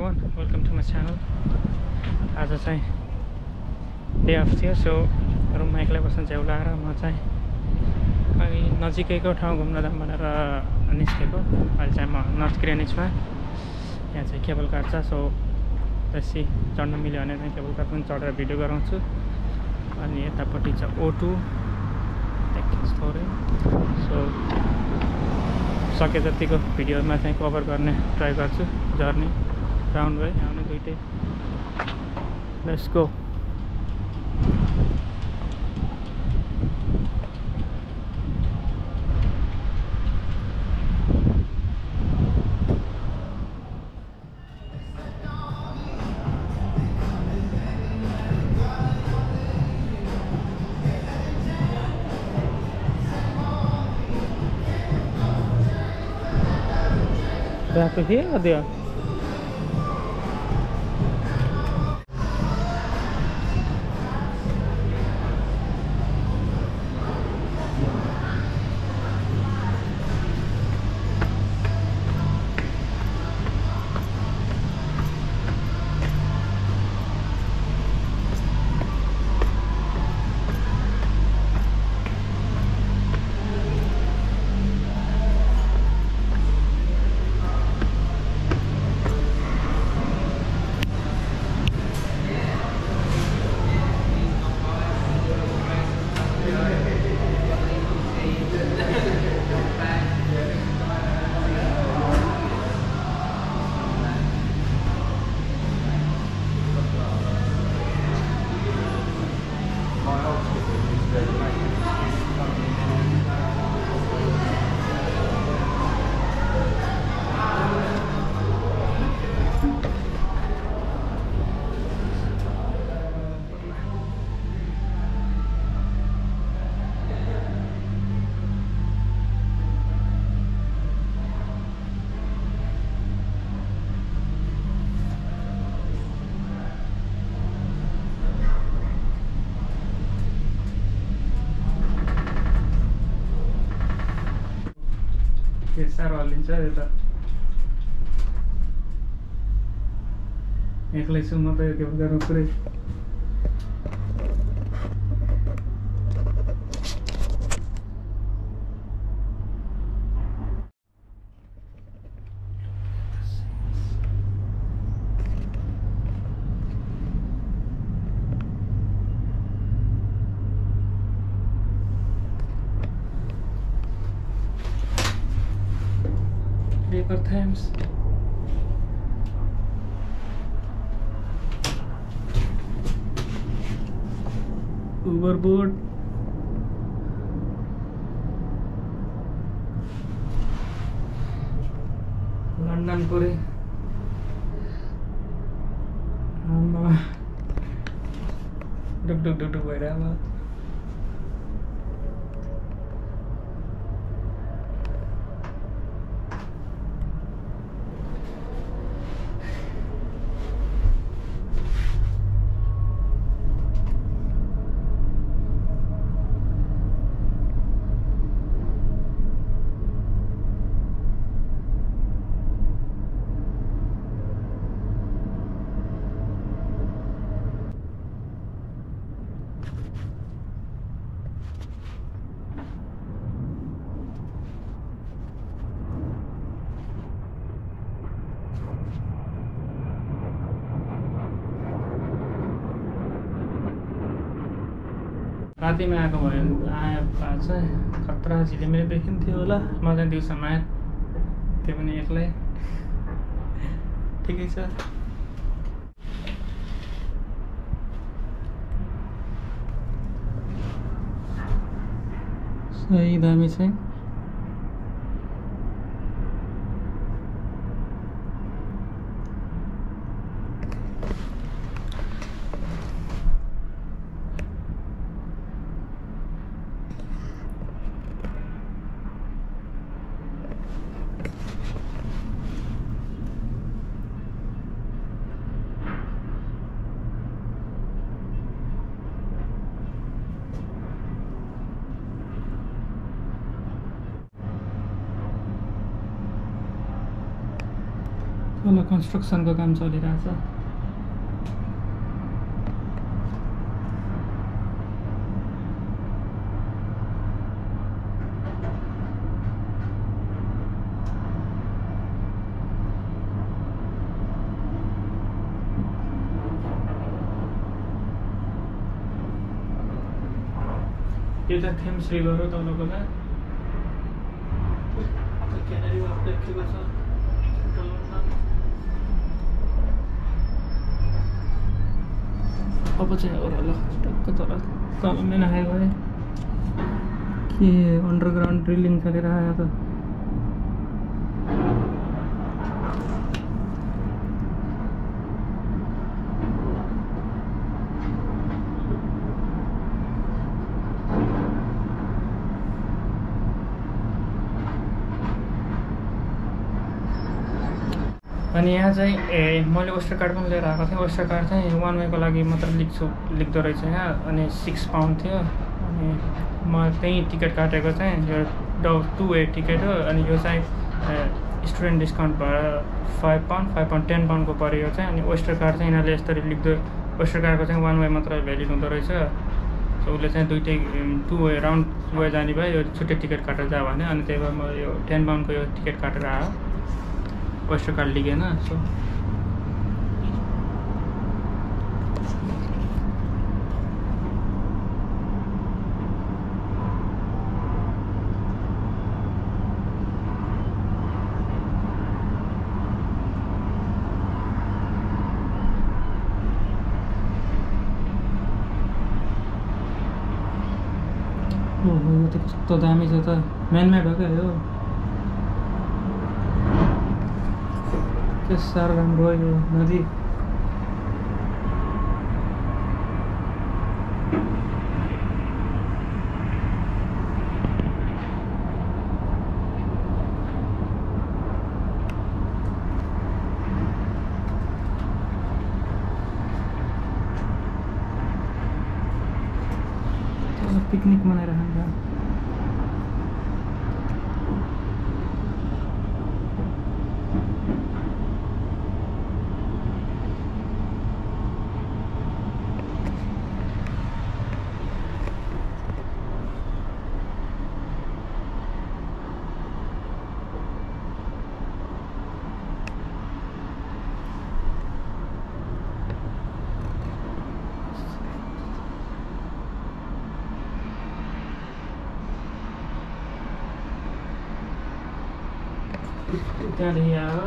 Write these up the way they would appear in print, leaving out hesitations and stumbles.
everyone, welcome to my channel. आज चाहिँ day of थियो, सो रुममा एक्लै बस्न झ्याउ लाएर म चाहिँ कहीँ नजिकैको ठाउँ घुम्न जाऊँ भनेर निस्केको। अहिले चाहिँ म नर्थ ग्रेनिजमा, यहाँ चाहिँ केबल कार छ, सो त्यसै चढ्न मिल्यो भने चाहिँ केबल कार पनि चढेर भिडियो गराउँछु। अनि यतापट्टि छ O2 थोरै, सो सके जतिको भिडियोमा चाहिँ कभर गर्ने ट्राई गर्छु। जर्नी राउन्ड वे आउने दुइटै, लेट्स गो। गएको थिएँ अध्यय के साह्रो हल्लिन्छ यो त। एक्लै छु म त यो केबल कारमा पुरै। Paper Thames. Overboard. London पुरै डुक डुक डुक डुक भइरहेको। रातिमा आएको भयो आए चाहिँ खतरा झिलिमिली देखिन्थ्यो होला। म चाहिँ दिउँसोमा आएँ, त्यो पनि एक्लै। ठिकै छ। सही दामी छ। तल कन्स्ट्रक्सनको काम चलिरहेछ। यो त थेम्स रिभर हो तलकोमा। क्यानारी वाक देखेको छ सेन्ट्रल लन्डन। अब चाहिँ ओह्रालो टक्क तल मेन हाइवे के अन्डरग्राउन्ड ड्रिलिङ चलिरहेको त। अनि यहाँ चाहिँ मैले वेस्टर कार्ड पनि लिएर आएको थिएँ। वेस्टर कार्ड चाहिँ 1 वेको लागि मात्र लेख्दो रहेछ यहाँ। अनि 6 पाउन्ड थियो। अनि म त्यहीँ टिकट काटेको चाहिँ यो 2 वे टिकट हो। अनि यो चाहिँ स्टुडेन्ट डिस्काउन्ट भएर 5 पाउन्ड 10 पाउन्डको पऱ्यो यो चाहिँ। अनि वेस्टर कार्ड चाहिँ यिनीहरूले यसरी लेख्दो, वेस्टर कार्डको चाहिँ 1 वे मात्र भ्यालिड हुँदो रहेछ। सो उसले चाहिँ 2 वे राउन्ड वे जाने भए यो छुट्टै टिकट काटेर जा भने। अनि त्यही भएर म यो 10 पाउन्डको यो टिकट काटेर आयो, वेस्टर कार्ड लिगेन। सो ओहो यो त कस्तो दामी छ त, म्यानमेड हो क्या यो। के साह्रो राम्रो हो यो नदी। पिकनिक मनाएर खान्छ। त्यहाँदेखि आयो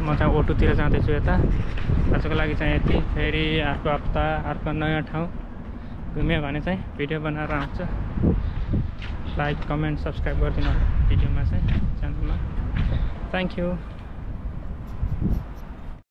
म चाहिँ ओटोतिर जाँदैछु यता। आजको लागि चाहिँ यति। फेरि अर्को हप्ता अर्को नयाँ ठाउँ घुम्यो भने चाहिँ भिडियो बनाएर आउँछु। लाइक कमेन्ट सब्सक्राइब गरिदिनु होला भिडियोमा चाहिँ च्यानलमा। Thank you.